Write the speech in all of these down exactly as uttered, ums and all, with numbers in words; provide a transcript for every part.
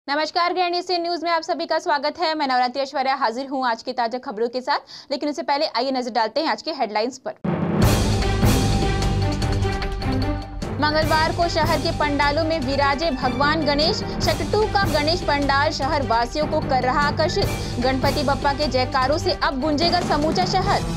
नमस्कार, गृहिणी सी न्यूज में आप सभी का स्वागत है। मैं नवरात्रि ऐश्वर्या हाजिर हूं आज की ताजा खबरों के साथ। लेकिन उससे पहले आइए नजर डालते हैं आज के हेडलाइंस पर। मंगलवार को शहर के पंडालों में विराजे भगवान गणेश। सेक्टर टू का गणेश पंडाल शहर वासियों को कर रहा आकर्षित। गणपति बप्पा के जयकारों से अब गूंजेगा समूचा शहर।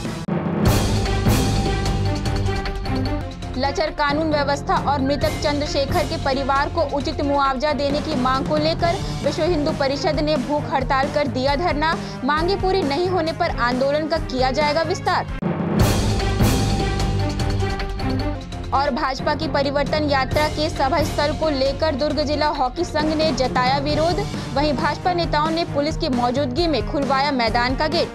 लचर कानून व्यवस्था और मृतक चंद्रशेखर के परिवार को उचित मुआवजा देने की मांग को लेकर विश्व हिंदू परिषद ने भूख हड़ताल कर दिया धरना। मांगे पूरी नहीं होने पर आंदोलन का किया जाएगा विस्तार। और भाजपा की परिवर्तन यात्रा के सभा स्थल को लेकर दुर्ग जिला हॉकी संघ ने जताया विरोध। वहीं भाजपा नेताओं ने पुलिस की मौजूदगी में खुलवाया मैदान का गेट।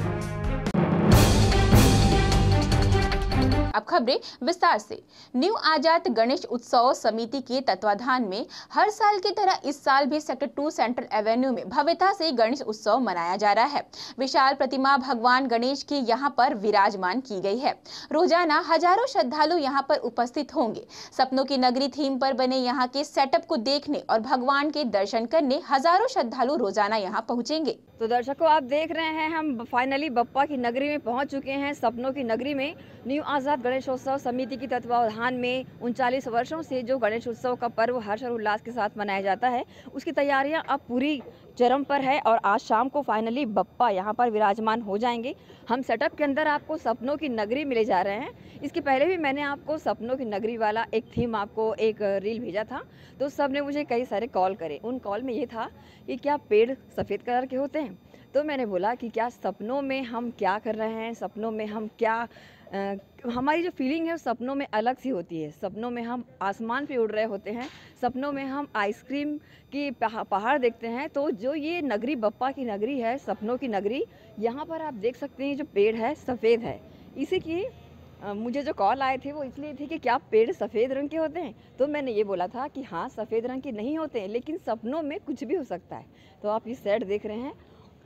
अब खबरें विस्तार से। न्यू आजाद गणेश उत्सव समिति के तत्वाधान में हर साल की तरह इस साल भी सेक्टर टू सेंट्रल एवेन्यू में भव्यता से गणेश उत्सव मनाया जा रहा है। विशाल प्रतिमा भगवान गणेश की यहां पर विराजमान की गई है। रोजाना हजारों श्रद्धालु यहां पर उपस्थित होंगे। सपनों की नगरी थीम पर बने यहां के सेटअप को देखने और भगवान के दर्शन करने हजारों श्रद्धालु रोजाना यहां पहुंचेंगे। तो दर्शकों, आप देख रहे हैं हम फाइनली बप्पा की नगरी में पहुंच चुके हैं। सपनों की नगरी में न्यू आज़ाद गणेशोत्सव समिति की तत्वावधान में उनचालीस वर्षों से जो गणेश उत्सव का पर्व हर्ष और उल्लास के साथ मनाया जाता है, उसकी तैयारियां अब पूरी चरम पर है और आज शाम को फाइनली बप्पा यहां पर विराजमान हो जाएंगे। हम सेटअप के अंदर आपको सपनों की नगरी मिले जा रहे हैं। इसके पहले भी मैंने आपको सपनों की नगरी वाला एक थीम आपको एक रील भेजा था, तो सब ने मुझे कई सारे कॉल करे। उन कॉल में ये था कि क्या पेड़ सफ़ेद कलर के होते हैं? तो मैंने बोला कि क्या सपनों में हम क्या कर रहे हैं, सपनों में हम क्या आ, हमारी जो फीलिंग है सपनों में अलग सी होती है। सपनों में हम आसमान पे उड़ रहे होते हैं, सपनों में हम आइसक्रीम की पहाड़ देखते हैं। तो जो ये नगरी बप्पा की नगरी है, सपनों की नगरी, यहाँ पर आप देख सकते हैं जो पेड़ है सफ़ेद है। इसी की आ, मुझे जो कॉल आए थे वो इसलिए थे कि क्या पेड़ सफ़ेद रंग के होते हैं? तो मैंने ये बोला था कि हाँ, सफ़ेद रंग के नहीं होते हैं, लेकिन सपनों में कुछ भी हो सकता है। तो आप ये सेट देख रहे हैं,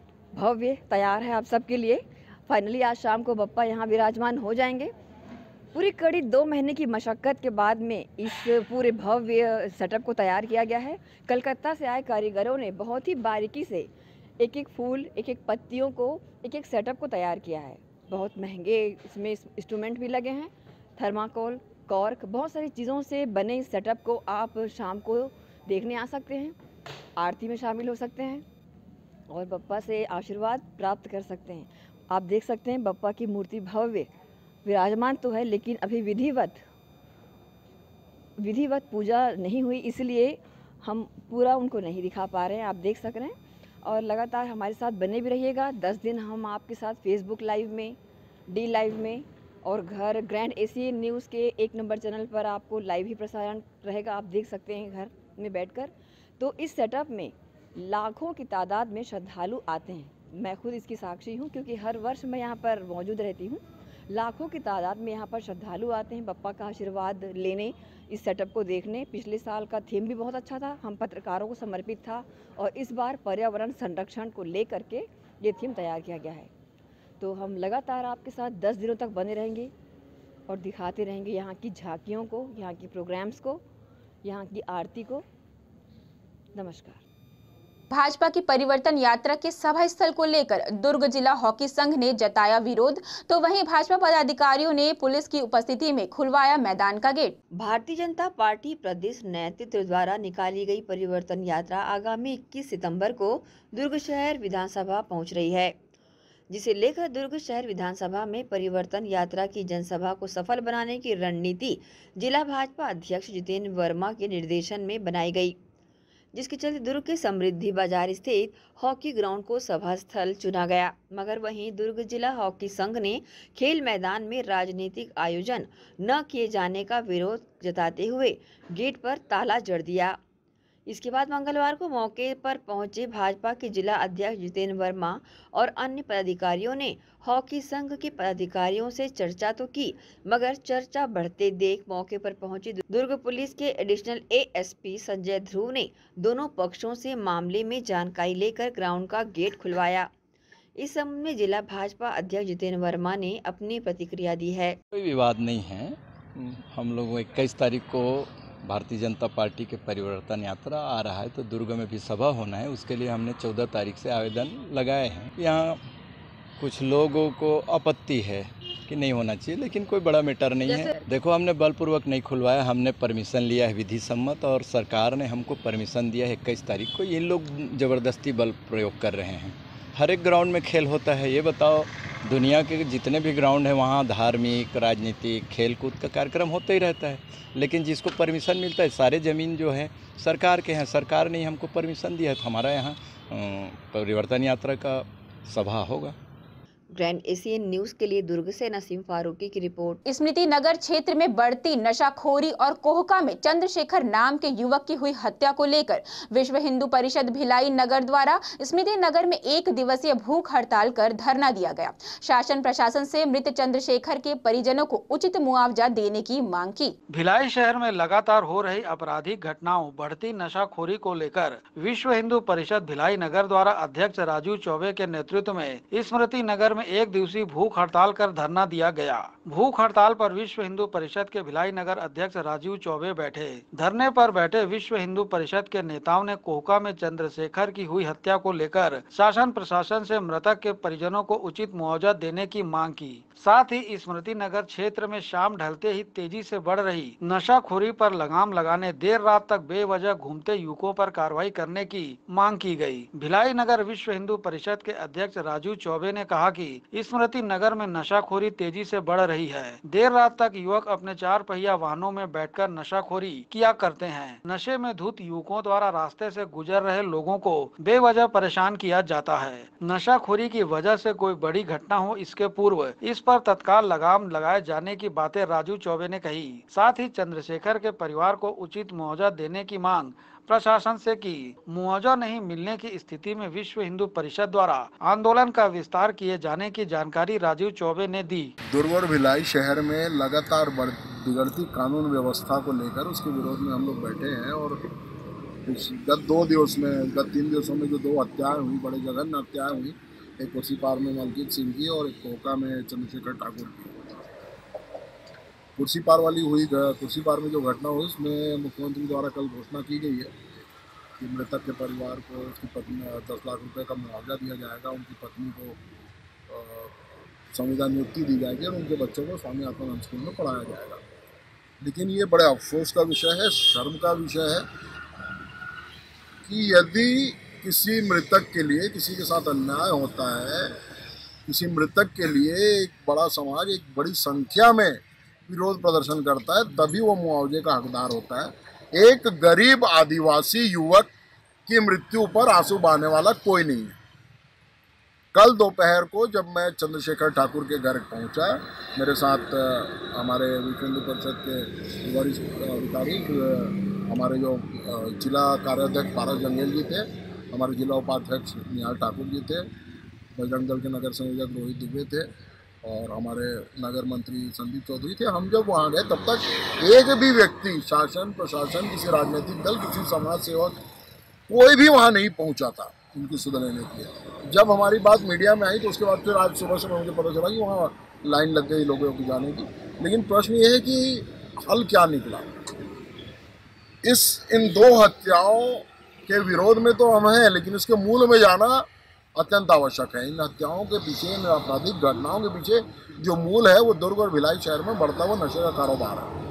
भव्य तैयार है आप सबके लिए। फाइनली आज शाम को बप्पा यहाँ विराजमान हो जाएंगे। पूरी कड़ी दो महीने की मशक्क़त के बाद में इस पूरे भव्य सेटअप को तैयार किया गया है। कलकत्ता से आए कारीगरों ने बहुत ही बारीकी से एक एक फूल, एक एक पत्तियों को, एक एक सेटअप को तैयार किया है। बहुत महंगे इसमें इंस्ट्रूमेंट भी लगे हैं, थर्माकोल, कॉर्क, बहुत सारी चीज़ों से बने इस सेटअप को आप शाम को देखने आ सकते हैं, आरती में शामिल हो सकते हैं और बप्पा से आशीर्वाद प्राप्त कर सकते हैं। आप देख सकते हैं बप्पा की मूर्ति भव्य विराजमान तो है, लेकिन अभी विधिवत विधिवत पूजा नहीं हुई, इसलिए हम पूरा उनको नहीं दिखा पा रहे हैं। आप देख सक रहे हैं और लगातार हमारे साथ बने भी रहिएगा। दस दिन हम आपके साथ फेसबुक लाइव में, डी लाइव में और घर ग्रैंड एशियन न्यूज़ के एक नंबर चैनल पर आपको लाइव ही प्रसारण रहेगा। आप देख सकते हैं घर में बैठकर। तो इस सेटअप में लाखों की तादाद में श्रद्धालु आते हैं। मैं खुद इसकी साक्षी हूँ, क्योंकि हर वर्ष मैं यहाँ पर मौजूद रहती हूँ। लाखों की तादाद में यहाँ पर श्रद्धालु आते हैं बप्पा का आशीर्वाद लेने, इस सेटअप को देखने। पिछले साल का थीम भी बहुत अच्छा था, हम पत्रकारों को समर्पित था, और इस बार पर्यावरण संरक्षण को लेकर के ये थीम तैयार किया गया है। तो हम लगातार आपके साथ दस दिनों तक बने रहेंगे और दिखाते रहेंगे यहाँ की झांकियों को, यहाँ की प्रोग्राम्स को, यहाँ की आरती को। नमस्कार। भाजपा की परिवर्तन यात्रा के सभा स्थल को लेकर दुर्ग जिला हॉकी संघ ने जताया विरोध, तो वहीं भाजपा पदाधिकारियों ने पुलिस की उपस्थिति में खुलवाया मैदान का गेट। भारतीय जनता पार्टी प्रदेश नेतृत्व द्वारा निकाली गई परिवर्तन यात्रा आगामी इक्कीस सितंबर को दुर्ग शहर विधानसभा पहुंच रही है, जिसे लेकर दुर्ग शहर विधानसभा में परिवर्तन यात्रा की जनसभा को सफल बनाने की रणनीति जिला भाजपा अध्यक्ष जितेंद्र वर्मा के निर्देशन में बनाई गई, जिसके चलते दुर्ग के समृद्धि बाजार स्थित हॉकी ग्राउंड को सभा स्थल चुना गया। मगर वहीं दुर्ग जिला हॉकी संघ ने खेल मैदान में राजनीतिक आयोजन न किए जाने का विरोध जताते हुए गेट पर ताला जड़ दिया। इसके बाद मंगलवार को मौके पर पहुंचे भाजपा के जिला अध्यक्ष जितेंद्र वर्मा और अन्य पदाधिकारियों ने हॉकी संघ के पदाधिकारियों से चर्चा तो की, मगर चर्चा बढ़ते देख मौके पर पहुंची दुर्ग पुलिस के एडिशनल एएसपी संजय ध्रुव ने दोनों पक्षों से मामले में जानकारी लेकर ग्राउंड का गेट खुलवाया। इस संबंध में जिला भाजपा अध्यक्ष जितेंद्र वर्मा ने अपनी प्रतिक्रिया दी है। कोई विवाद नहीं है। हम लोग इक्कीस तारीख को भारतीय जनता पार्टी के परिवर्तन यात्रा आ रहा है तो दुर्ग में भी सभा होना है, उसके लिए हमने चौदह तारीख से आवेदन लगाए हैं। यहाँ कुछ लोगों को आपत्ति है कि नहीं होना चाहिए, लेकिन कोई बड़ा मैटर नहीं है। देखो, हमने बलपूर्वक नहीं खुलवाया, हमने परमिशन लिया है विधि सम्मत, और सरकार ने हमको परमिशन दिया है इक्कीस तारीख को। ये लोग ज़बरदस्ती बल प्रयोग कर रहे हैं। हर एक ग्राउंड में खेल होता है। ये बताओ, दुनिया के जितने भी ग्राउंड हैं वहाँ धार्मिक, राजनीतिक, खेल कूद का कार्यक्रम होता ही रहता है, लेकिन जिसको परमिशन मिलता है, सारे ज़मीन जो है सरकार के हैं। सरकार ने हमको परमिशन दिया है, तो हमारा यहाँ परिवर्तन यात्रा का सभा होगा। ग्रैंड एशियन न्यूज़ के लिए दुर्ग से नसीम फारूकी की रिपोर्ट। स्मृति नगर क्षेत्र में बढ़ती नशाखोरी और कोहका में चंद्रशेखर नाम के युवक की हुई हत्या को लेकर विश्व हिंदू परिषद भिलाई नगर द्वारा स्मृति नगर में एक दिवसीय भूख हड़ताल कर धरना दिया गया। शासन प्रशासन से मृत चंद्रशेखर के परिजनों को उचित मुआवजा देने की मांग की। भिलाई शहर में लगातार हो रही आपराधिक घटनाओं, बढ़ती नशाखोरी को लेकर विश्व हिंदू परिषद भिलाई नगर द्वारा अध्यक्ष राजू चौबे के नेतृत्व में स्मृति नगर में एक दिवसीय भूख हड़ताल कर धरना दिया गया। भूख हड़ताल पर विश्व हिंदू परिषद के भिलाई नगर अध्यक्ष राजीव चौबे बैठे। धरने पर बैठे विश्व हिंदू परिषद के नेताओं ने कोहका में चंद्रशेखर की हुई हत्या को लेकर शासन प्रशासन से मृतक के परिजनों को उचित मुआवजा देने की मांग की। साथ ही स्मृति नगर क्षेत्र में शाम ढलते ही तेजी से बढ़ रही नशाखोरी पर लगाम लगाने देर रात तक बेवजह घूमते युवकों पर कार्रवाई करने की मांग की गई। भिलाई नगर विश्व हिंदू परिषद के अध्यक्ष राजू चौबे ने कहा कि स्मृति नगर में नशाखोरी तेजी से बढ़ रही है। देर रात तक युवक अपने चार पहिया वाहनों में बैठकर नशाखोरी किया करते हैं। नशे में धुत युवकों द्वारा रास्ते से गुजर रहे लोगों को बेवजह परेशान किया जाता है। नशाखोरी की वजह से कोई बड़ी घटना हो, इसके पूर्व इस पर तत्काल लगाम लगाए जाने की बातें राजू चौबे ने कही। साथ ही चंद्रशेखर के परिवार को उचित मुआवजा देने की मांग प्रशासन से की। मुआवजा नहीं मिलने की स्थिति में विश्व हिंदू परिषद द्वारा आंदोलन का विस्तार किए जाने की जानकारी राजीव चौबे ने दी। दुर्ग और भिलाई शहर में लगातार बिगड़ती कानून व्यवस्था को लेकर उसके विरोध में हम लोग बैठे हैं और गत दो दिवस में गत तीन दिवसों में जो दो हत्याएं हुई, बड़े जघन्य हत्याएं हुई, एक कुर्सीपार में मलकीत सिंह की और एक कोहका में चंद्रशेखर ठाकुर की। कुर्सीपार वाली हुई कुर्सीपार में जो घटना हुई उसमें मुख्यमंत्री द्वारा कल घोषणा की गई है कि मृतक के परिवार को उसकी पत्नी दस लाख रुपए का मुआवजा दिया जाएगा, उनकी पत्नी को संविधान नियुक्ति दी जाएगी और उनके बच्चों को स्वामी आत्मानंद स्कूल में पढ़ाया जाएगा। लेकिन ये बड़े अफसोस का विषय है, शर्म का विषय है कि यदि किसी मृतक के लिए किसी के साथ अन्याय होता है, किसी मृतक के लिए एक बड़ा समाज एक बड़ी संख्या में विरोध प्रदर्शन करता है, तभी वो मुआवजे का हकदार होता है। एक गरीब आदिवासी युवक की मृत्यु पर आंसू बहाने वाला कोई नहीं है। कल दोपहर को जब मैं चंद्रशेखर ठाकुर के घर पहुंचा, मेरे साथ हमारे विश्व हिंदू परिषद के वरिष्ठ अधिकारी, हमारे जो जिला कार्याध्यक्ष पारस जंगेल जी थे, हमारे जिला उपाध्यक्ष निहाल ठाकुर जी थे, बजरंग दल के नगर संयोजक रोहित दुबे थे और हमारे नगर मंत्री संदीप चौधरी थे। हम जब वहाँ गए तब तक एक भी व्यक्ति, शासन प्रशासन, किसी राजनीतिक दल, किसी समाज सेवक, कोई भी वहाँ नहीं पहुँचा था उनकी सुध लेने के लिए। जब हमारी बात मीडिया में आई तो उसके बाद फिर आज सुबह से मुझे पता चला कि वहाँ लाइन लग गई लोगों की जाने की। लेकिन प्रश्न ये है कि हल क्या निकला। इस इन दो हत्याओं के विरोध में तो हम हैं, लेकिन इसके मूल में जाना अत्यंत आवश्यक है। इन हत्याओं के पीछे, इन आपराधिक घटनाओं के पीछे जो मूल है वो दुर्ग और भिलाई शहर में बढ़ता हुआ नशे का कारोबार है।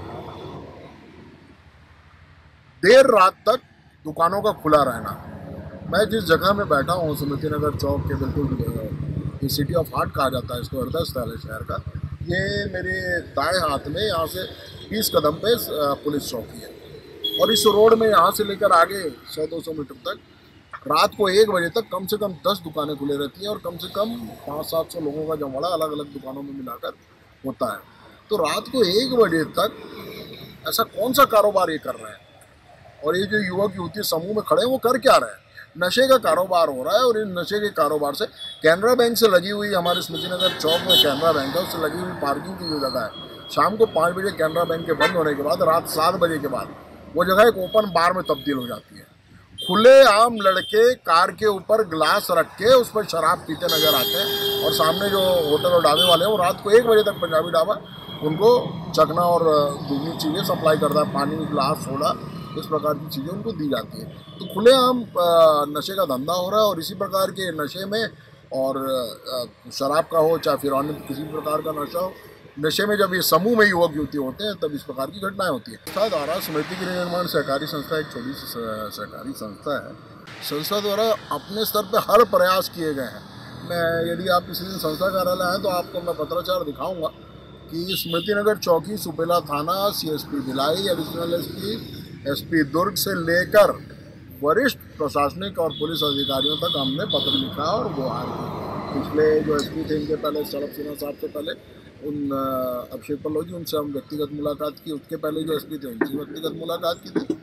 देर रात तक दुकानों का खुला रहना। मैं जिस जगह में बैठा हूँ, स्मृति नगर चौक के बिल्कुल सिटी ऑफ हार्ट कहा जाता है इसको, हृदय स्थल है शहर का। ये मेरे दाएं हाथ में यहाँ से बीस कदम पे पुलिस चौकी है और इस रोड में यहाँ से लेकर आगे सौ दो सौ मीटर तक रात को एक बजे तक कम से कम दस दुकानें खुले रहती हैं और कम से कम पाँच सात सौ लोगों का जमावड़ा अलग अलग दुकानों में मिलाकर होता है। तो रात को एक बजे तक ऐसा कौन सा कारोबार ये कर रहे हैं? और ये जो युवक युवती समूह में खड़े हैं वो कर क्या रहे हैं? नशे का कारोबार हो रहा है और इन नशे के कारोबार से कैनरा बैंक से लगी हुई, हमारे स्मृति नगर चौक में कैनरा बैंक है, उससे लगी हुई पार्किंग की जो जगह है, शाम को पाँच बजे कैनरा बैंक के बंद होने के बाद रात सात बजे के बाद वो जगह एक ओपन बार में तब्दील हो जाती है। खुले आम लड़के कार के ऊपर गिलास रख के उस पर शराब पीते नजर आते हैं और सामने जो होटल और ढाबे वाले हैं वो रात को एक बजे तक पंजाबी ढाबा उनको चखना और दूसरी चीज़ें सप्लाई करता है, पानी, गिलास, सोडा, इस प्रकार की चीज़ें उनको दी जाती है। तो खुलेआम नशे का धंधा हो रहा है और इसी प्रकार के नशे में, और शराब का हो चाहे फिर अन्य किसी प्रकार का नशा हो, नशे में जब ये समूह में युवक युवती होते हैं तब इस प्रकार की घटनाएं होती है। संस्था द्वारा समिति गृह निर्माण सहकारी संस्था एक छोटी सी सहकारी संस्था है। संस्था द्वारा अपने स्तर पर हर प्रयास किए गए हैं। मैं यदि आप किसी दिन संस्था कार्यालय हैं तो आपको मैं पत्राचार दिखाऊंगा कि स्मृति नगर चौकी, सुपेला थाना, CSP Bhilai, additional SP, SP Durg से लेकर वरिष्ठ प्रशासनिक और पुलिस अधिकारियों तक हमने पत्र लिखा और गुहार की। पिछले जो एसपी थे इनके पहले शरद सिन्हा साहब से पहले उन अभिषेक पल्लव जी, उनसे हम व्यक्तिगत मुलाकात की। उसके पहले जो एसपी थे उनसे व्यक्तिगत मुलाकात की थी।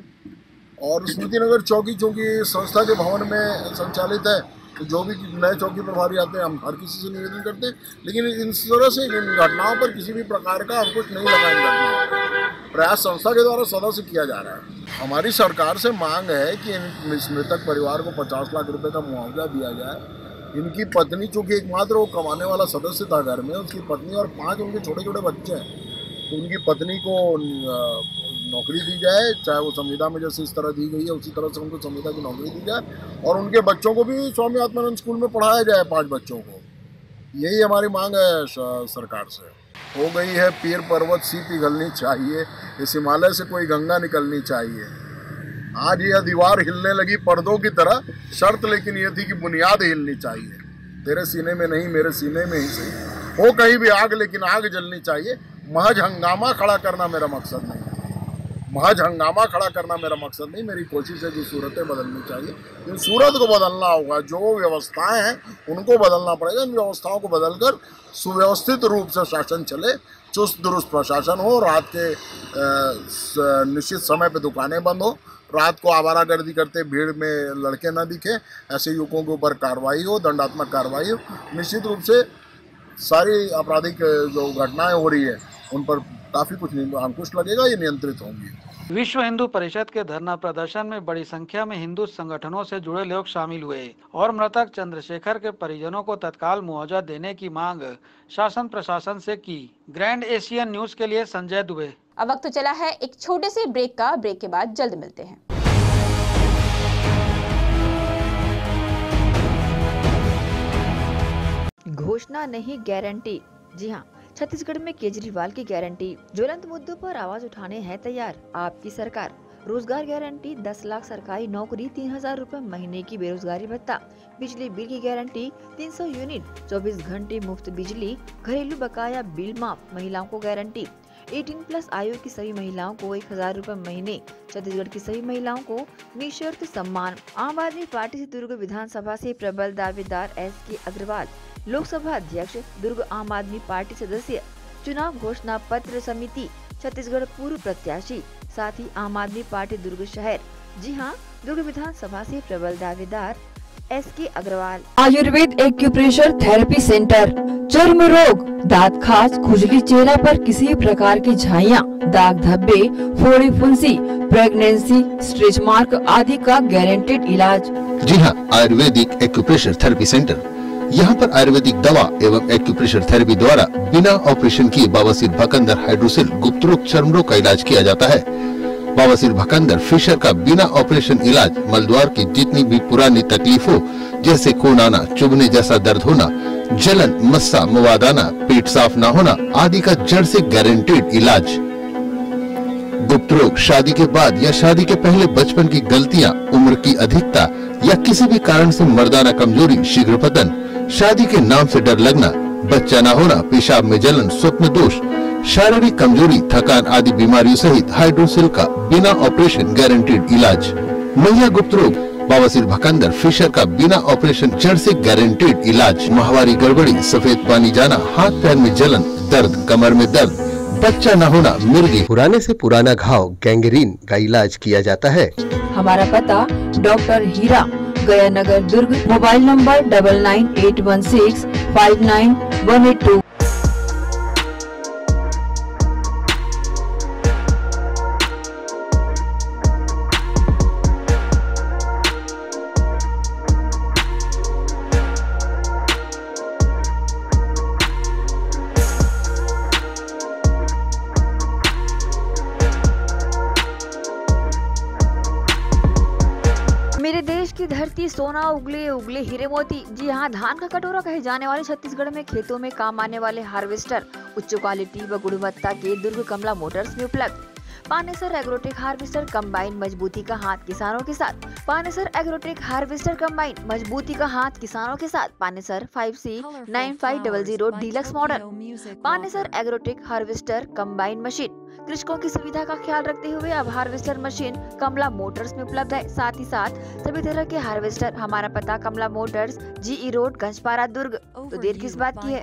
और स्मृति नगर चौकी चूँकि संस्था के भवन में संचालित है तो जो भी नए चौकी प्रभारी आते हैं हम हर किसी से निवेदन करते हैं, लेकिन इन तरह से इन घटनाओं पर किसी भी प्रकार का अंकुश नहीं लगा। इन घटनाओं प्रयास संस्था के द्वारा सदा से किया जा रहा है। हमारी सरकार से मांग है कि इन मृतक परिवार को पचास लाख रुपए का मुआवजा दिया जाए। इनकी पत्नी, चूँकि एकमात्र वो कमाने वाला सदस्य था घर में, उसकी पत्नी और पाँच उनके छोटे छोटे बच्चे हैं, तो उनकी पत्नी को नौकरी दी जाए, चाहे वो संविदा में जैसे इस तरह दी गई है उसी तरह से उनको संविदा की नौकरी दी जाए, और उनके बच्चों को भी स्वामी आत्मानंद स्कूल में पढ़ाया जाए, पांच बच्चों को। यही हमारी मांग है सरकार से। हो गई है पीर पर्वत सी पिघलनी चाहिए, इस हिमालय से कोई गंगा निकलनी चाहिए। आज यह दीवार हिलने लगी पर्दों की तरह, शर्त लेकिन ये थी कि बुनियाद हिलनी चाहिए। तेरे सीने में नहीं मेरे सीने में ही सही, हो कहीं भी आग लेकिन आग जलनी चाहिए। महज हंगामा खड़ा करना मेरा मकसद नहीं है, महज हंगामा खड़ा करना मेरा मकसद नहीं। मेरी कोशिश है कि सूरतें बदलनी चाहिए। इन सूरत को बदलना होगा, जो व्यवस्थाएं हैं उनको बदलना पड़ेगा। इन व्यवस्थाओं को बदलकर सुव्यवस्थित रूप से शासन चले, चुस्त दुरुस्त प्रशासन हो, रात के निश्चित समय पे दुकानें बंद हो, रात को आवारागर्दी करते भीड़ में लड़के न दिखे, ऐसे युवकों के ऊपर कार्रवाई हो, दंडात्मक कार्रवाई हो। निश्चित रूप से सारी आपराधिक जो घटनाएं हो रही है उन पर काफी कुछ अंकुश लगेगा, ये नियंत्रित होंगी। विश्व हिंदू परिषद के धरना प्रदर्शन में बड़ी संख्या में हिंदू संगठनों से जुड़े लोग शामिल हुए और मृतक चंद्रशेखर के परिजनों को तत्काल मुआवजा देने की मांग शासन प्रशासन से की। ग्रैंड एशियन न्यूज के लिए संजय दुबे। अब वक्त चला है एक छोटे से ब्रेक का। ब्रेक के बाद जल्द मिलते हैं। घोषणा नहीं गारंटी। जी हाँ, छत्तीसगढ़ में केजरीवाल की गारंटी। ज्वलंत मुद्दों पर आवाज उठाने है तैयार आपकी सरकार। रोजगार गारंटी, दस लाख सरकारी नौकरी, तीन हजार रूपए महीने की बेरोजगारी भत्ता, बिजली बिल की गारंटी तीन सौ यूनिट, चौबीस घंटे मुफ्त बिजली, घरेलू बकाया बिल माफ, महिलाओं को गारंटी, अठारह प्लस आयु की सभी महिलाओं को एक हजार रूपए महीने, छत्तीसगढ़ की सभी महिलाओं को निःशर्त सम्मान। आम आदमी पार्टी से दुर्ग विधानसभा से प्रबल दावेदार एस के अग्रवाल, लोकसभा अध्यक्ष, दुर्ग आम आदमी पार्टी सदस्य, चुनाव घोषणा पत्र समिति, छत्तीसगढ़ पूर्व प्रत्याशी, साथ ही आम आदमी पार्टी दुर्ग शहर। जी हाँ, दुर्ग विधानसभा से प्रबल दावेदार S K Agrawal. Ayurveda acupressure therapy centre. चर्म रोग, दांत खाज, खुजली, चेहरा पर किसी प्रकार की झाइयाँ, दाग धब्बे, फोड़ी फुंसी, प्रेगनेंसी, स्ट्रेच मार्क आदि का गारंटेड इलाज। जी हाँ, आयुर्वेदिक एक्यूप्रेशर थेरेपी सेंटर। यहाँ पर आयुर्वेदिक दवा एवं एक्यूप्रेशर थेरेपी द्वारा बिना ऑपरेशन किए बवासीर, भकंदर, हाइड्रोसिल, गुप्त रोग, चर्म रोग का इलाज किया जाता है। बवासीर, भकंदर, फिशर का बिना ऑपरेशन इलाज मलद्वार की जितनी भी पुरानी तकलीफ हो, जैसे खून आना, चुभने जैसा दर्द होना, जलन, मस्सा, मवाद आना, पेट साफ न होना आदि का जड़ से गारंटेड इलाज। गुप्त रोग, शादी के बाद या शादी के पहले बचपन की गलतियां, उम्र की अधिकता या किसी भी कारण से मर्दाना कमजोरी, शीघ्र पतन, शादी के नाम से डर लगना, बच्चा न होना, पेशाब में जलन, स्वप्न दोष, शारीरिक कमजोरी, थकान आदि बीमारियों सहित हाइड्रोसिल का बिना ऑपरेशन गारंटेड इलाज। महिला गुप्त रोग, बवासीर, भकंदर, फिशर का बिना ऑपरेशन जड़ से गारंटेड इलाज। माहवारी गड़बड़ी, सफेद पानी जाना, हाथ पैर में जलन, दर्द, कमर में दर्द, बच्चा न होना, मिर्गी, पुराने से पुराना घाव, गैंग्रीन का इलाज किया जाता है। हमारा पता doctor Hira, Gaya Nagar, Durg. Mobile number double nine eight one six five nine one eight two. सोना उगले उगले हीरे मोती। जी हाँ, धान का कटोरा कहे जाने वाले छत्तीसगढ़ में खेतों में काम आने वाले हार्वेस्टर उच्च क्वालिटी व गुणवत्ता के दुर्ग कमला मोटर्स में उपलब्ध। पानेसर एग्रोटेक हार्वेस्टर कंबाइन, मजबूती का हाथ किसानों के साथ। पानेसर एग्रोटेक हार्वेस्टर कंबाइन, मजबूती का हाथ किसानों के साथ। Panesar five C nine five zero zero deluxe model. Panesar agrotech harvester combine machine, कृषकों की सुविधा का ख्याल रखते हुए अब हार्वेस्टर मशीन कमला मोटर्स में उपलब्ध है। साथ ही साथ सभी तरह के हार्वेस्टर। हमारा पता Kamla motors, GE road, Ganjpara, Durg. तो देर किस बात की है।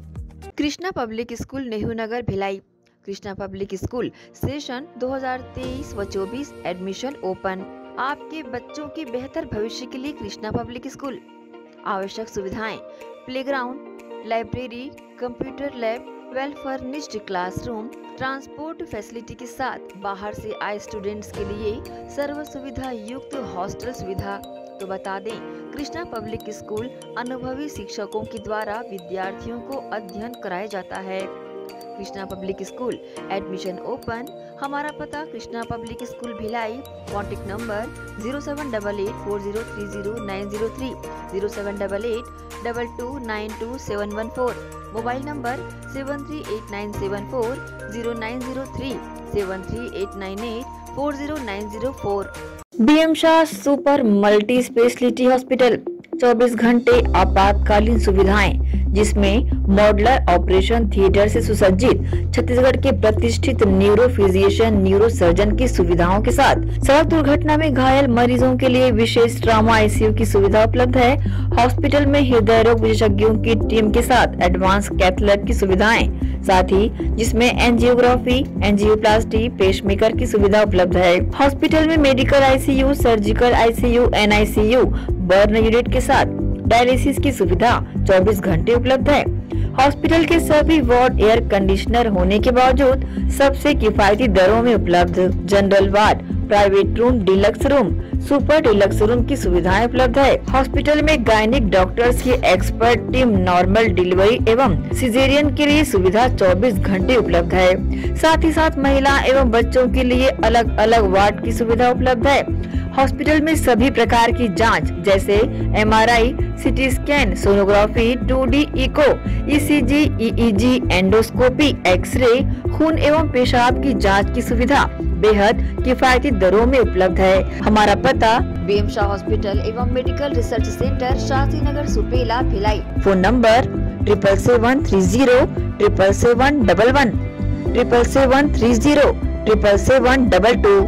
Krishna public school, Nehru Nagar, Bhilai. Krishna public school session दो हज़ार तेईस व चौबीस एडमिशन ओपन। आपके बच्चों के बेहतर भविष्य के लिए कृष्णा पब्लिक स्कूल। आवश्यक सुविधाएं: playground, library, computer lab, well furnished classroom, transport facility के साथ बाहर से आए स्टूडेंट्स के लिए सर्व सुविधा युक्त हॉस्टल सुविधा। तो बता दें, कृष्णा पब्लिक स्कूल अनुभवी शिक्षकों के द्वारा विद्यार्थियों को अध्ययन कराया जाता है। Krishna public school admission open. हमारा पता Krishna public school Bhilai. Contact number zero seven double eight four zero three zero nine zero three, zero seven double eight double two nine two seven one four. Mobile number seven three eight nine seven four zero nine zero three, seven three eight nine eight four zero nine zero four. BM Shah super multi speciality hospital, चौबीस घंटे आपातकालीन सुविधाएं, जिसमें modular operation theatre से सुसज्जित छत्तीसगढ़ के प्रतिष्ठित neuro physician, neuro surgeon की सुविधाओं के साथ सड़क दुर्घटना में घायल मरीजों के लिए विशेष ट्रॉमा आईसीयू की सुविधा उपलब्ध है। हॉस्पिटल में हृदय रोग विशेषज्ञों की टीम के साथ एडवांस कैथ लैब की सुविधाएं, साथ ही जिसमें एंजियोग्राफी, एंजियोप्लास्टी, पेसमेकर की सुविधा उपलब्ध है। हॉस्पिटल में medical ICU, surgical ICU, NICU, burn unit के साथ डायलिसिस की सुविधा चौबीस घंटे उपलब्ध है। हॉस्पिटल के सभी वार्ड एयर कंडीशनर होने के बावजूद सबसे किफायती दरों में उपलब्ध। General ward, private room, deluxe room, super deluxe room की सुविधाएं उपलब्ध है। हॉस्पिटल में गायनिक डॉक्टर्स की एक्सपर्ट टीम, नॉर्मल डिलीवरी एवं सिजेरियन के लिए सुविधा चौबीस घंटे उपलब्ध है। साथ ही साथ महिला एवं बच्चों के लिए अलग अलग वार्ड की सुविधा उपलब्ध है। हॉस्पिटल में सभी प्रकार की जांच जैसे MRI, CT scan, sonography, two D echo, ECG, EEG, endoscopy, x-ray, खून एवं पेशाब की जांच की सुविधा बेहद किफायती दरों में उपलब्ध है। हमारा पता बीएम शाह हॉस्पिटल एवं medical research centre, Shastri Nagar, Supela, Bhilai. Phone number triple seven three zero triple seven double one, triple seven three zero triple seven double two.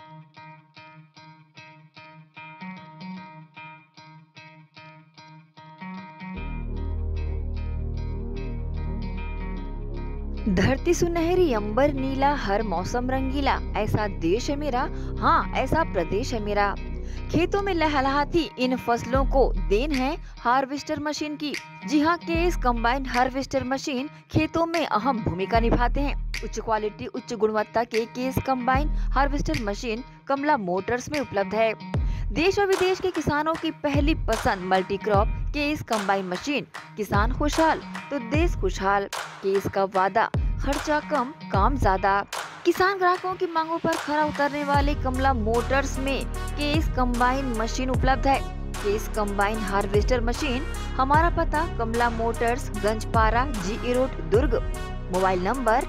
धरती सुनहरी, अंबर नीला, हर मौसम रंगीला, ऐसा देश है मेरा, हाँ ऐसा प्रदेश है मेरा। खेतों में लहलहाती इन फसलों को देन है हार्वेस्टर मशीन की। जी हाँ, केएस कंबाइन हार्वेस्टर मशीन खेतों में अहम भूमिका निभाते हैं। उच्च क्वालिटी, उच्च गुणवत्ता के KS combine harvester machine Kamla motors में उपलब्ध है। देश और विदेश के किसानों की पहली पसंद multi crop KS combine machine. किसान खुशहाल तो देश खुशहाल। केएस का वादा, खर्चा कम, काम ज्यादा। किसान ग्राहकों की मांगों पर खरा उतरने वाले कमला मोटर्स में केएस कंबाइन मशीन उपलब्ध है। KS combine harvester machine. हमारा पता Kamla motors, Ganjpara, GE road, Durg. Mobile number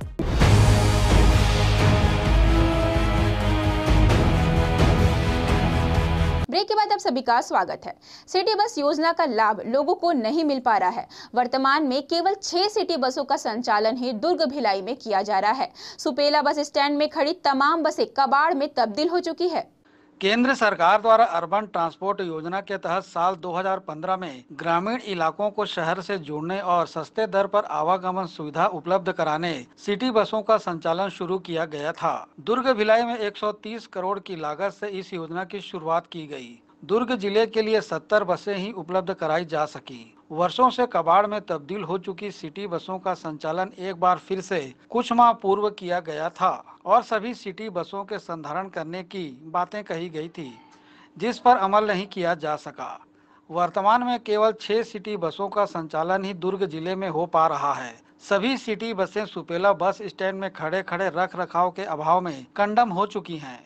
break के बाद आप सभी का स्वागत है। सिटी बस योजना का लाभ लोगों को नहीं मिल पा रहा है। वर्तमान में केवल छह सिटी बसों का संचालन ही दुर्ग भिलाई में किया जा रहा है। सुपेला बस स्टैंड में खड़ी तमाम बसें कबाड़ में तब्दील हो चुकी है। केंद्र सरकार द्वारा अर्बन ट्रांसपोर्ट योजना के तहत साल दो हज़ार पंद्रह में ग्रामीण इलाकों को शहर से जोड़ने और सस्ते दर पर आवागमन सुविधा उपलब्ध कराने सिटी बसों का संचालन शुरू किया गया था। दुर्ग भिलाई में एक सौ तीस करोड़ की लागत से इस योजना की शुरुआत की गई। दुर्ग जिले के लिए सत्तर बसें ही उपलब्ध कराई जा सकी। वर्षों से कबाड़ में तब्दील हो चुकी सिटी बसों का संचालन एक बार फिर से कुछ माह पूर्व किया गया था और सभी सिटी बसों के संधारण करने की बातें कही गई थी, जिस पर अमल नहीं किया जा सका। वर्तमान में केवल छह सिटी बसों का संचालन ही दुर्ग जिले में हो पा रहा है। सभी सिटी बसें सुपेला बस स्टैंड में खड़े खड़े रख रखाव के अभाव में कंडम हो चुकी हैं।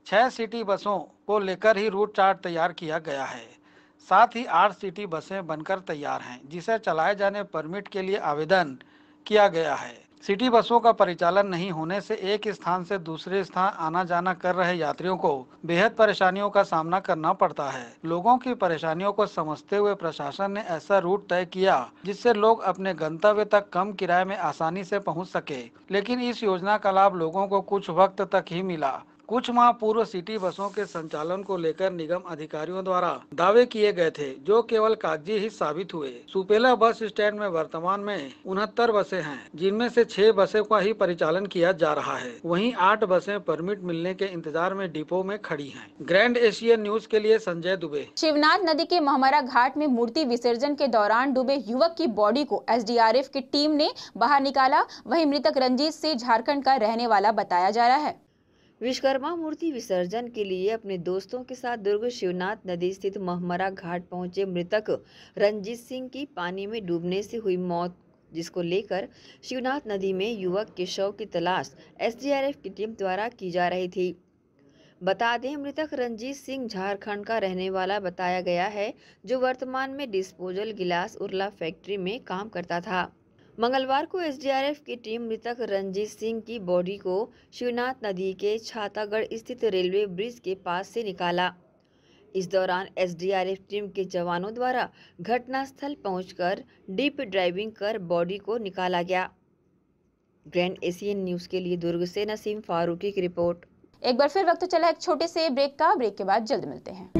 छह सिटी बसों को लेकर ही रूट चार्ट तैयार किया गया है। साथ ही आठ सिटी बसें बनकर तैयार हैं, जिसे चलाए जाने परमिट के लिए आवेदन किया गया है। सिटी बसों का परिचालन नहीं होने से एक स्थान से दूसरे स्थान आना जाना कर रहे यात्रियों को बेहद परेशानियों का सामना करना पड़ता है। लोगों की परेशानियों को समझते हुए प्रशासन ने ऐसा रूट तय किया जिससे लोग अपने गंतव्य तक कम किराए में आसानी से पहुंच सके। लेकिन इस योजना का लाभ लोगों को कुछ वक्त तक ही मिला। कुछ माह पूर्व सिटी बसों के संचालन को लेकर निगम अधिकारियों द्वारा दावे किए गए थे, जो केवल कागजी ही साबित हुए। सुपेला बस स्टैंड में वर्तमान में उनहत्तर बसें हैं, जिनमें से छह बसों का ही परिचालन किया जा रहा है। वहीं आठ बसें परमिट मिलने के इंतजार में डिपो में खड़ी हैं। ग्रैंड एशियन न्यूज के लिए संजय दुबे। शिवनाथ नदी के महमरा घाट में मूर्ति विसर्जन के दौरान डूबे युवक की बॉडी को एस डी आर एफ की टीम ने बाहर निकाला। वहीं मृतक रंजीत सिंह झारखंड का रहने वाला बताया जा रहा है। विश्वकर्मा मूर्ति विसर्जन के लिए अपने दोस्तों के साथ दुर्ग शिवनाथ नदी स्थित महमरा घाट पहुंचे मृतक रंजीत सिंह की पानी में डूबने से हुई मौत, जिसको लेकर शिवनाथ नदी में युवक के शव की तलाश एस डी आर एफ की टीम द्वारा की जा रही थी। बता दें, मृतक रंजीत सिंह झारखंड का रहने वाला बताया गया है, जो वर्तमान में डिस्पोजल गिलास उरला फैक्ट्री में काम करता था। मंगलवार को एस डी आर एफ की टीम मृतक रंजीत सिंह की बॉडी को शिवनाथ नदी के छातागढ़ स्थित रेलवे ब्रिज के पास से निकाला। इस दौरान S D R F team के जवानों द्वारा घटनास्थल पहुंचकर डीप ड्राइविंग कर बॉडी को निकाला गया। ग्रैंड एशियन न्यूज के लिए दुर्ग से नसीम फारूकी की रिपोर्ट। एक बार फिर वक्त चला एक छोटे से ब्रेक का। ब्रेक के बाद जल्द मिलते हैं।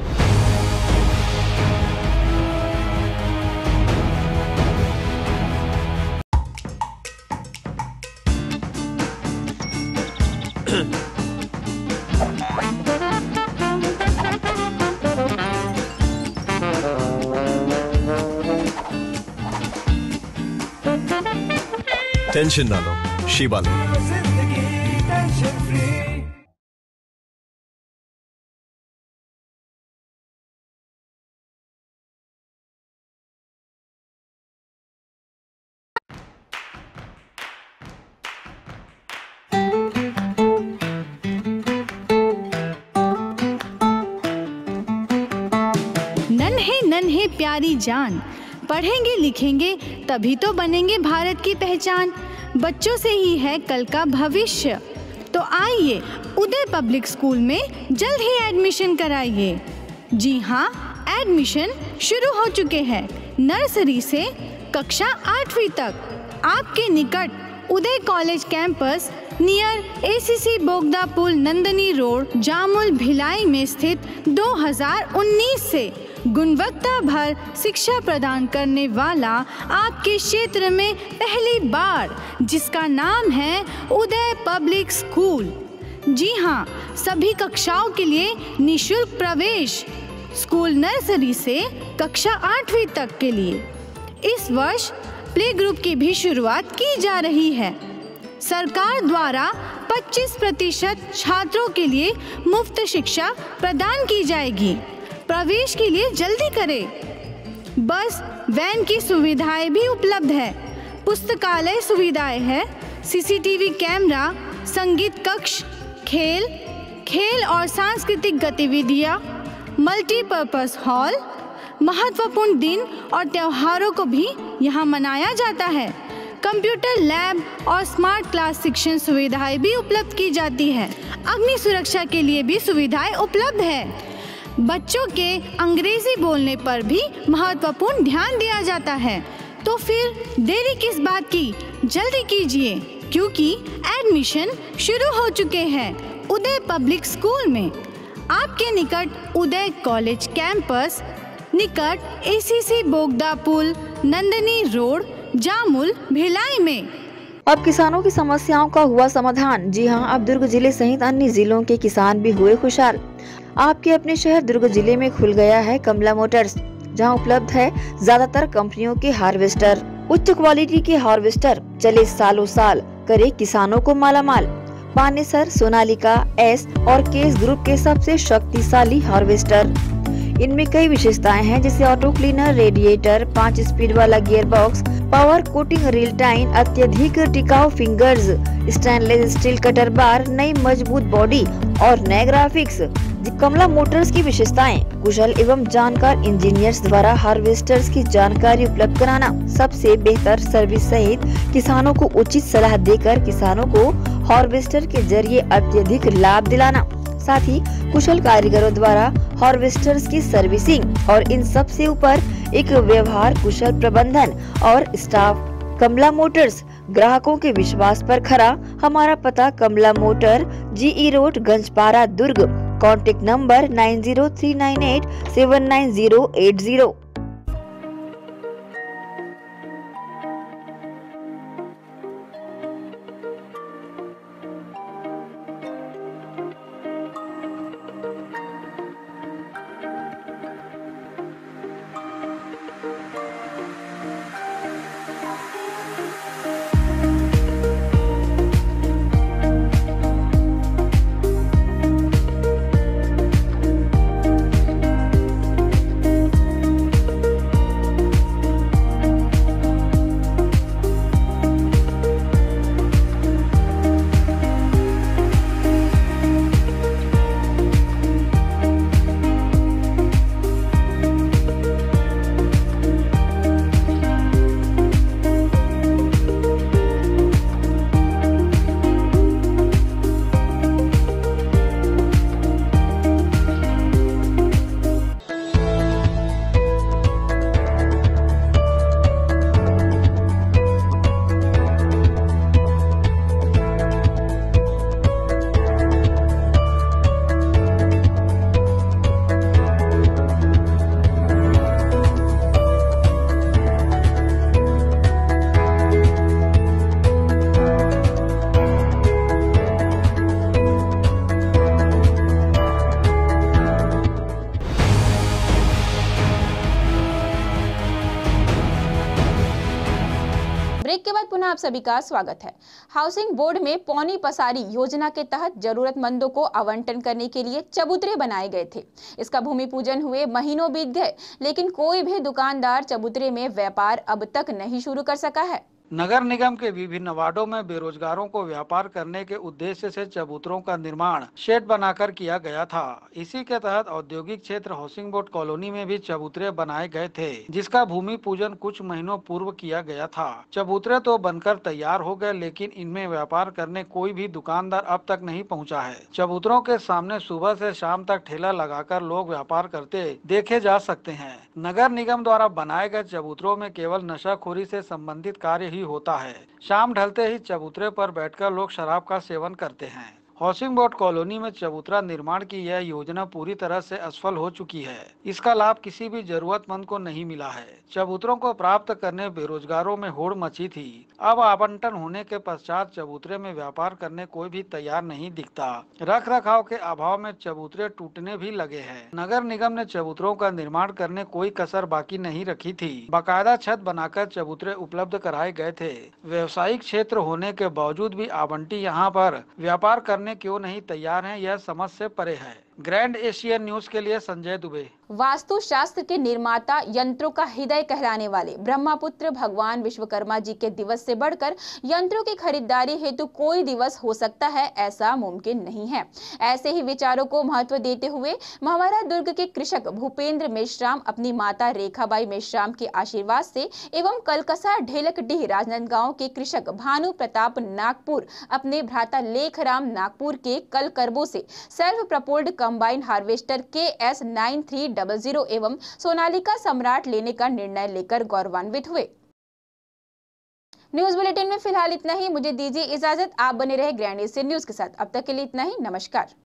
टेंशन ना लो, शिवा लो। नन्हे नन्हे प्यारी जान, पढ़ेंगे लिखेंगे तभी तो बनेंगे भारत की पहचान। बच्चों से ही है कल का भविष्य, तो आइए उदय पब्लिक स्कूल में जल्द ही एडमिशन कराइए। जी हाँ, एडमिशन शुरू हो चुके हैं। नर्सरी से कक्षा आठवीं तक आपके निकट Uday college campus near A C C Bogda Pul Nandni road Jamul Bhilai में स्थित दो हज़ार उन्नीस से गुणवत्ता भर शिक्षा प्रदान करने वाला आपके क्षेत्र में पहली बार, जिसका नाम है उदय पब्लिक स्कूल। जी हाँ, सभी कक्षाओं के लिए निशुल्क प्रवेश। स्कूल नर्सरी से कक्षा आठवीं तक के लिए इस वर्ष प्ले ग्रुप की भी शुरुआत की जा रही है। सरकार द्वारा पच्चीस प्रतिशत छात्रों के लिए मुफ्त शिक्षा प्रदान की जाएगी। प्रवेश के लिए जल्दी करें। बस वैन की सुविधाएं भी उपलब्ध है। पुस्तकालय सुविधाएं है, C C T V camera, संगीत कक्ष, खेल खेल और सांस्कृतिक गतिविधियां, मल्टीपर्पज हॉल। महत्वपूर्ण दिन और त्योहारों को भी यहाँ मनाया जाता है। कंप्यूटर लैब और स्मार्ट क्लास शिक्षण सुविधाएं भी उपलब्ध की जाती है। अग्नि सुरक्षा के लिए भी सुविधाएं उपलब्ध है। बच्चों के अंग्रेजी बोलने पर भी महत्वपूर्ण ध्यान दिया जाता है। तो फिर देरी किस बात की, जल्दी कीजिए, क्योंकि एडमिशन शुरू हो चुके हैं उदय पब्लिक स्कूल में। आपके निकट उदय कॉलेज कैंपस निकट ए C C Bogda Pul Nandni road Jamul Bhilai में। अब किसानों की समस्याओं का हुआ समाधान। जी हां, अब दुर्ग जिले सहित अन्य जिलों के किसान भी हुए खुशहाल। आपके अपने शहर दुर्ग जिले में खुल गया है कमला मोटर्स, जहां उपलब्ध है ज्यादातर कंपनियों के हार्वेस्टर। उच्च क्वालिटी के हार्वेस्टर चले सालों साल, करे किसानों को मालामाल। पानेसर, सोनालिका, एस और केस ग्रुप के सबसे शक्तिशाली हार्वेस्टर। इनमें कई विशेषताएं हैं, जैसे ऑटो क्लीनर, रेडिएटर, पाँच स्पीड वाला gear box, power coating reel time, अत्यधिक टिकाऊ fingers, stainless steel cutter bar, नई मजबूत बॉडी और नए ग्राफिक्स। कमला मोटर्स की विशेषताएं: कुशल एवं जानकार इंजीनियर्स द्वारा हार्वेस्टर्स की जानकारी उपलब्ध कराना, सबसे बेहतर सर्विस सहित किसानों को उचित सलाह देकर किसानों को हार्वेस्टर के जरिए अत्यधिक लाभ दिलाना, साथ ही कुशल कारीगरों द्वारा हार्वेस्टर्स की सर्विसिंग और इन सब से ऊपर एक व्यवहार कुशल प्रबंधन और स्टाफ। कमला मोटर्स, ग्राहकों के विश्वास पर खरा। हमारा पता Kamla motor, GE road, Ganjpara, Durg. Contact number nine zero three nine eight seven nine zero eight zero. Break के बाद पुनः आप सभी का स्वागत है। हाउसिंग बोर्ड में पौनी पसारी योजना के तहत जरूरतमंदों को आवंटन करने के लिए चबूतरे बनाए गए थे। इसका भूमि पूजन हुए महीनों बीत गए, लेकिन कोई भी दुकानदार चबूतरे में व्यापार अब तक नहीं शुरू कर सका है। नगर निगम के विभिन्न वार्डों में बेरोजगारों को व्यापार करने के उद्देश्य से चबूतरों का निर्माण शेड बनाकर किया गया था। इसी के तहत औद्योगिक क्षेत्र हाउसिंग बोर्ड कॉलोनी में भी चबूतरे बनाए गए थे, जिसका भूमि पूजन कुछ महीनों पूर्व किया गया था। चबूतरे तो बनकर तैयार हो गए, लेकिन इनमें व्यापार करने कोई भी दुकानदार अब तक नहीं पहुँचा है। चबूतरों के सामने सुबह से शाम तक ठेला लगाकर लोग व्यापार करते देखे जा सकते हैं। नगर निगम द्वारा बनाए गए चबूतरों में केवल नशाखोरी से संबंधित कार्य ही होता है। शाम ढलते ही चबूतरे पर बैठकर लोग शराब का सेवन करते हैं। हाउसिंग बोर्ड कॉलोनी में चबूतरा निर्माण की यह योजना पूरी तरह से असफल हो चुकी है। इसका लाभ किसी भी जरूरतमंद को नहीं मिला है। चबूतरों को प्राप्त करने बेरोजगारों में होड़ मची थी। अब आवंटन होने के पश्चात चबूतरे में व्यापार करने कोई भी तैयार नहीं दिखता। रख रखाव के अभाव में चबूतरे टूटने भी लगे हैं। नगर निगम ने चबूतरों का निर्माण करने कोई कसर बाकी नहीं रखी थी। बाकायदा छत बनाकर चबूतरे उपलब्ध कराए गए थे। व्यवसायिक क्षेत्र होने के बावजूद भी आवंटी यहाँ पर व्यापार करने क्यों नहीं तैयार हैं, यह समझ से परे है। ग्रैंड एशियन न्यूज के लिए संजय दुबे। वास्तु शास्त्र के निर्माता, यंत्रों का हृदय कहलाने वाले ब्रह्मपुत्र भगवान विश्वकर्मा जी के दिवस से बढ़कर यंत्रों की खरीदारी हेतु कोई दिवस हो सकता है, ऐसा मुमकिन नहीं है। ऐसे ही विचारों को महत्व देते हुए महावरा दुर्ग के कृषक भूपेंद्र मेश्राम अपनी माता रेखाबाई मेश्राम के आशीर्वाद से एवं कलकसा ढेलकडीह राजनांदगांव के कृषक भानु प्रताप नागपुर अपने भ्राता लेखराम नागपुर के कल करबो से self propelled combine harvester K S nine three double zero एवं सोनालिका सम्राट लेने का निर्णय लेकर गौरवान्वित हुए। न्यूज बुलेटिन में फिलहाल इतना ही। मुझे दीजिए इजाजत। आप बने रहे ग्रैंड एशियन न्यूज के साथ। अब तक के लिए इतना ही। नमस्कार।